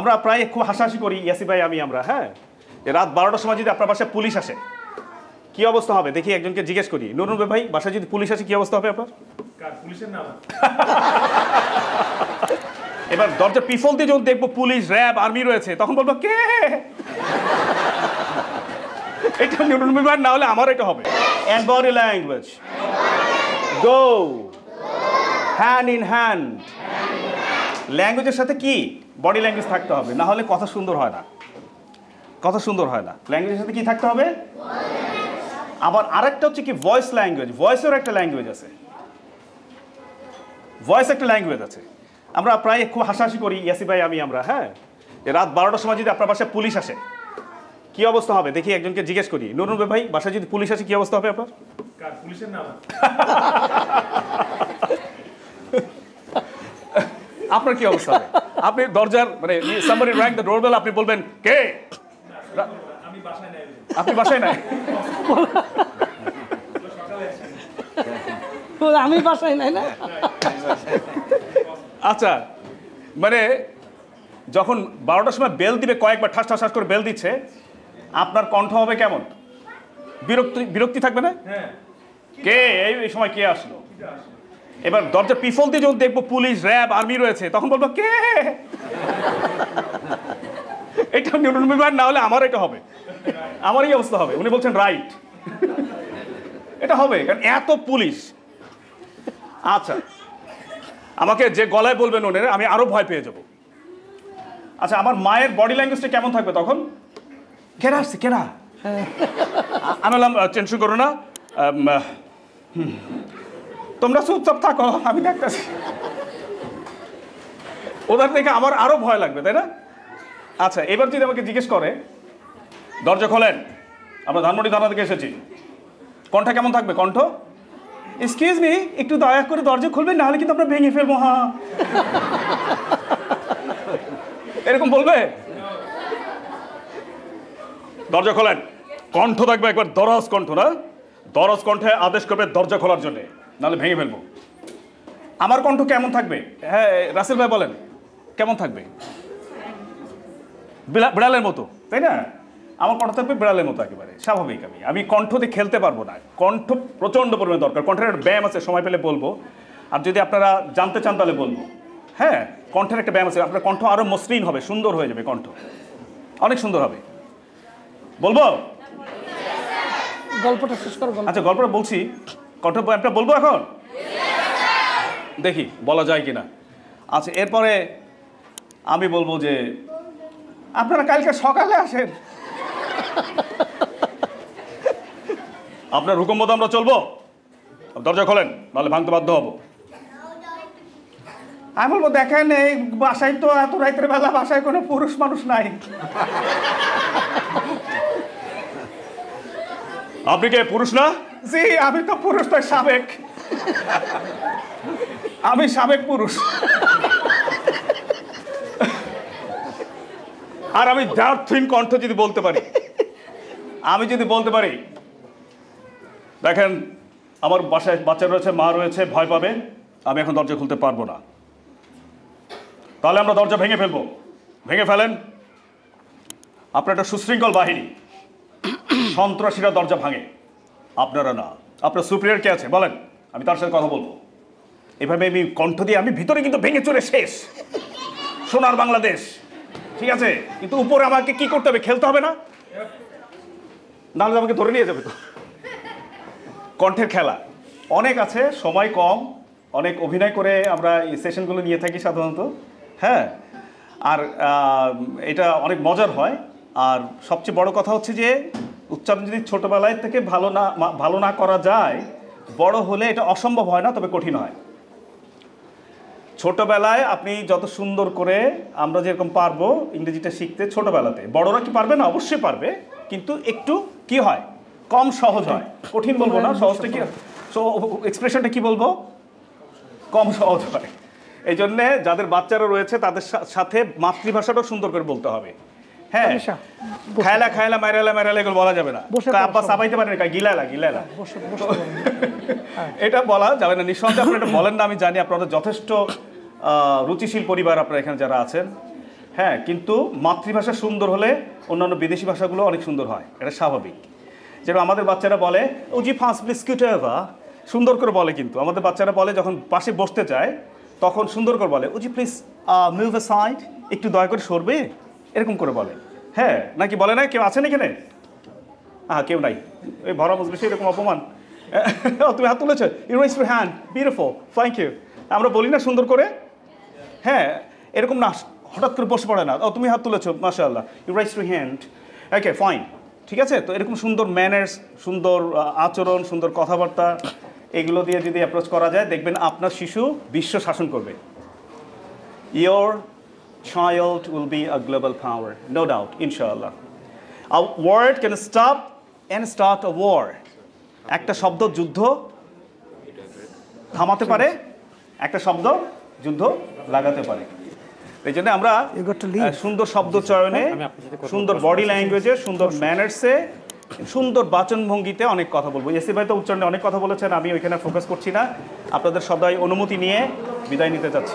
আমরা প্রায় খুব হাসাহাসি করি ইয়াসি ভাই আমরা হ্যাঁ রাত 12টার সময় যদি আপনার বাসায় পুলিশ আসে কি অবস্থা হবে দেখি একজনকে জিজ্ঞেস করি নুরুল ভাই বাসায় যদি পুলিশ আসে কি অবস্থা হবে আপনার পুলিশের নাম এবার দরজা পিছল দিয়ে যখন দেখবো পুলিশ র্যাব আর্মি রয়েছে তখন বলবো কে এটা নুরুল ভাই না হলে আমার এটা হবে and body language go hand in hand ল্যাঙ্গুয়েজের সাথে কি বডি ল্যাঙ্গুয়েজ থাকতে হবে না হলে কথা সুন্দর হয় না ল্যাঙ্গুয়েজের সাথে কি থাকতে হবে আবার আরেকটা হচ্ছে কি ভয়েস ল্যাঙ্গুয়েজ ভয়েসের একটা ল্যাঙ্গুয়েজ আছে আমরা প্রায় খুব হাসাহাসি করি ইয়াসি ভাই আমরা হ্যাঁ রাত 12টার সময় যদি আপনার বাসায় পুলিশ আসে কি অবস্থা হবে দেখি একজনকে জিজ্ঞেস করি নুরুল ভাই বাসায় যদি পুলিশ আসে কি অবস্থা হবে আপনার পুলিশের নাম আপনার কি অবস্থা হবে আপনি দরজার মানে somebody rang the doorbell আপনি বলবেন কে আমি বাসায় নাই আপনি বাসায় নাই আমি বাসায় নাই না আচ্ছা মানে যখন 12টার সময় বেল দিবে কয়েকবার ঠাস ঠাস করে বেল দিচ্ছে আপনার কণ্ঠ হবে কেমন বিরক্তি থাকবে না কে এই সময় কে আসলো এবার দরজা পিছল দিয়ে যখন দেখবো পুলিশ র্যাব আর্মি রয়েছে তখন বলবো কে এটা নুরুল ভাই না হলে আমার এটা হবে আমারই অবস্থা হবে উনি বলছেন রাইট এটা হবে কারণ এত পুলিশ আচ্ছা আমাকে যে গলায় বলবেন ওনারা আমি আরো ভয় পেয়ে যাব আচ্ছা আমার মায়ের বডি ল্যাঙ্গুয়েজটা কেমন থাকবে তখন কেনা আসছে কেনা আমি বললাম টেনশন করো না তোমরা চুপচাপ থাকো আমি দেখতেছি ওদের দেখে আমার আরো ভয় লাগবে তাই না আচ্ছা এবার যদি আমাকে জিজ্ঞেস করে দরজা খোলেন আমরা ধানমন্ডি থানা থেকে এসেছি কণ্ঠ কেমন থাকবে কণ্ঠ এক্সকিউজ মি একটু দয়া করে দরজা খুলবেন না হলে কিন্তু আমরা ভেঙে ফেলবো হ্যাঁ এরকম বলবে দরজা খোলেন কণ্ঠ থাকবে একবার দরজ কণ্ঠ না দরজ কণ্ঠে আদেশ করবে দরজা খোলার জন্য নাহলে ভেঙে ফেলবো আমার কণ্ঠ কেমন থাকবে হ্যাঁ রাসেল ভাই বলেন কেমন থাকবে বিড়ালের মতো তাই না আমার কণ্ঠ থাকবে বিড়ালের মতো একেবারে স্বাভাবিক আমি কণ্ঠ দিয়ে খেলতে পারবো না কণ্ঠ প্রচণ্ড পরিমাণে দরকার কণ্ঠের একটা ব্যায়াম আছে সময় পেলে বলবো আর যদি আপনারা জানতে চান তাহলে বলবো হ্যাঁ কণ্ঠের একটা ব্যায়াম আছে আপনার কণ্ঠ আরও মসৃণ হবে সুন্দর হয়ে যাবে কণ্ঠ অনেক সুন্দর হবে বলবো গল্পটা শেষ করো আচ্ছা গল্পটা বলছি কণ্ঠ ব্যায়ামটা বলবো এখন দেখি বলা যায় কিনা আচ্ছা এরপরে আমি বলবো যে আপনারা কালকে সকালে আসেন আপনার হুকুম মতো আমরা চলবো দরজা খোলেন নাহলে ভাঙতে বাধ্য হবো আমি বলবো দেখেন এই বাসায় তো এত রাতের বেলা বাসায় কোনো পুরুষ মানুষ নাই আপনি কে পুরুষ না জি আমি তো পুরুষ তো সাবেক আমি সাবেক পুরুষ আর আমি দার্থহীন কণ্ঠ যদি বলতে পারি দেখেন আমার বাসায় বাচ্চা রয়েছে মা রয়েছে ভয় পাবে আমি এখন দরজা খুলতে পারবো না তাহলে আমরা দরজা ভেঙে ফেলবো ভেঙে ফেলেন আপনার একটা সুশৃঙ্খল বাহিনী সন্ত্রাসীরা দরজা ভাঙে আপনারা না আপনার সুপ্রিয়ার কে আছে বলেন আমি তার সাথে কথা বলবো এভাবে আমি কণ্ঠ দিয়ে আমি ভিতরে কিন্তু ভেঙে চলে শেষ সোনার বাংলাদেশ ঠিক আছে কিন্তু উপরে আমাকে কি করতে হবে খেলতে হবে না নাহলে আমাকে ধরে নিয়ে যাবে তো কণ্ঠের খেলা অনেক আছে সময় কম অনেক অভিনয় করে আমরা এই সেশনগুলো নিয়ে থাকি সাধারণত হ্যাঁ আর এটা অনেক মজার হয় আর সবচেয়ে বড় কথা হচ্ছে যে উচ্চারণ যদি ছোটবেলায় থেকে ভালো না করা যায় বড় হলে এটা অসম্ভব হয় না তবে কঠিন হয় ছোটবেলায় আপনি যত সুন্দর করে আমরা যেরকম পারবো ইংরেজিটা শিখতে ছোটবেলাতে বড়রা কি পারবে না অবশ্যই পারবে কিন্তু একটু কি হয় কম সহজ হয় কঠিন বলবো না সহজটা কি এক্সপ্রেশনটা কি বলবো কম সহজ হয় এই জন্যে যাদের বাচ্চারা রয়েছে তাদের সাথে মাতৃভাষাটাও সুন্দর করে বলতে হবে হ্যাঁ খায়লা খায়লা মাইরালা এগুলো বলা যাবে না আব্বা সাবাইতে পারেন গিলালা এটা বলা যাবে না নিঃসন্দেহে আপনারা এটা বলেন না আমি জানি আপনারা যথেষ্ট রুচিশীল পরিবার আপনারা এখানে যারা আছেন হ্যাঁ, কিন্তু মাতৃভাষা সুন্দর হলে অন্যান্য বিদেশি ভাষাগুলো অনেক সুন্দর হয়, এটা স্বাভাবিক। যেটা আমাদের বাচ্চারা বলে ও জি ফাঁস প্লিজ কিউটেভা, সুন্দর করে বলে, কিন্তু আমাদের বাচ্চারা বলে যখন পাশে বসতে চায় তখন সুন্দর করে বলে ও জি প্লিজ মুভ এ সাইড, একটু দয়া করে সরবে, এরকম করে বলে। হ্যাঁ, নাকি বলে না? কেউ আছেন এখানে? কেউ নাই, এই ভরা মজলিসে এরকম অপমান। তুমি হাত তুলেছো, you raise your hand, beautiful, thank you. আমরা বলি না সুন্দর করে? হ্যাঁ, এরকম না হঠাৎ করে বসে পড়ে না, তুমি হাত তুলেছো, মাশাআল্লাহ, you raise your hand, okay fine, ঠিক আছে। তো এরকম সুন্দর ম্যানার্স, সুন্দর আচরণ, সুন্দর কথাবার্তা, এগুলো দিয়ে যদি অ্যাপ্রোচ করা যায়, দেখবেন আপনার শিশু বিশ্ব শাসন করবে। Your child will be a global power, no doubt, inshallah. A word can stop and start a war. একটা শব্দ যুদ্ধ থামাতে পারে, একটা শব্দ যুদ্ধ লাগাতে পারে। এই জন্য আমরা সুন্দর শব্দ চয়নে, সুন্দর বডি ল্যাঙ্গুয়েজে, সুন্দর ম্যানার্সে, সুন্দর বাচনভঙ্গিতে অনেক কথা বলবো। এসি ভাই তো উচ্চারণে অনেক কথা বলেছেন, আমি ওইখানে ফোকাস করছি না। আপনাদের সবাই অনুমতি নিয়ে বিদায় নিতে চাচ্ছি।